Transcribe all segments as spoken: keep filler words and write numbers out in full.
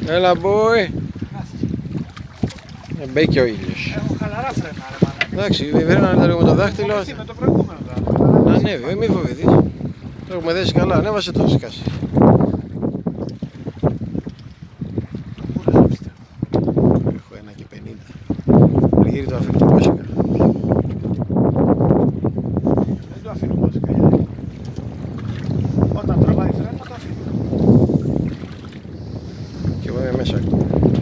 Έλα boy. Ε, μπήκε ο ήλιος. Έχω χαλαρά φρένα ρε μάνα. Εντάξει, φρένανε λίγο με το δάχτυλο. Με το προηγούμενο τώρα. Να ανέβει, μη φοβηθείς. Το έχουμε δέσει καλά, ανέβασε το σκάσει. Έχω ένα και πενήντα. Αργύρι το αφήνω το κόσικα. Δεν το αφήνω κόσικα. Όταν τραβάει φρένα το αφήνω. Και εγώ είμαι μέσα ακόμα.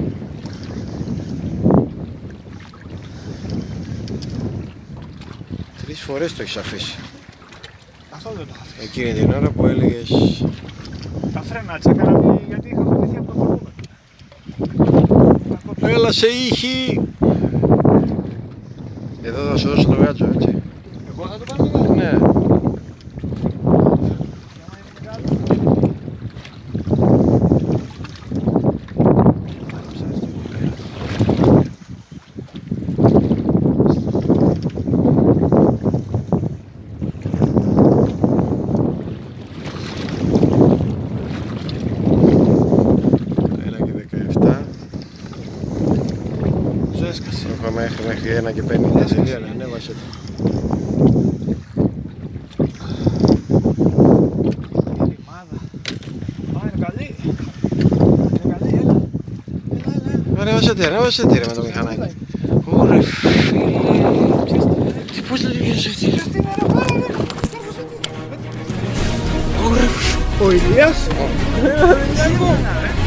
Τρεις φορές το έχεις αφήσει. Αυτό δεν το αφήνω. Εκείνη την ώρα που έλεγες... Τα φρένα τσάκαρα γιατί είχα φοβηθεί από το προηγούμενο. Έλα σε ήχη! Εδώ θα σου δώσω το γάτσο, έτσι. Εγώ θα το πάρω εδώ. Ναι. Έχω μέχρι, μέχρι ένα και πενήντα τελεία, να ανέβασε το. Η ρημάδα. Α, είναι καλή. Είναι καλή, έλα. Έλα, έλα. Ανέβασε τι, ανέβασε τι ρε με το μηχανάκι. Ωρε φίλε. Τι πώς το δείχνεις αυτή. Τι είναι ρε πάρα ρε. Ωρε. Ο Ηλίας. Δεν είναι